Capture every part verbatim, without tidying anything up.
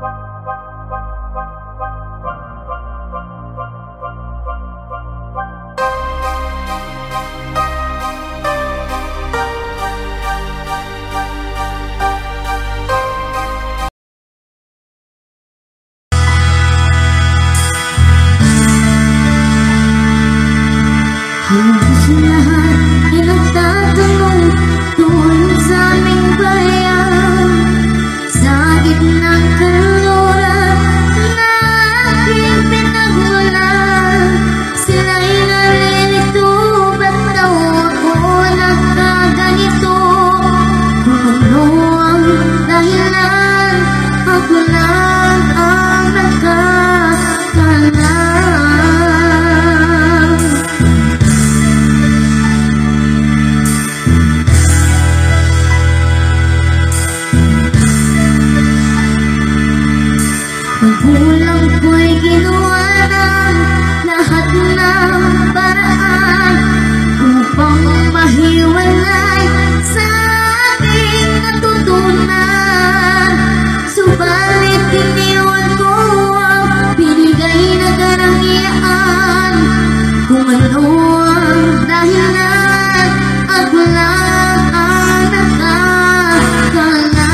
Halos lahat ay nagtatanong tungkol sa aming bayan. Sa gitnang kaluran na aking pinagmulan, sila'y nalilito, ba't daw ako nagkaganito? Kung ano ang dahilan, ako lang ang nagkakanan. Magulang ko'y ginawa ng lahat ng paraan upang mahiwalay sa aking natutunan. Subalit iniwan ko ang binigay na karangyaan. Kung ano ang dahilan, ako lang ang nakakalam.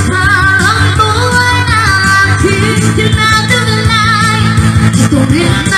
Ito rin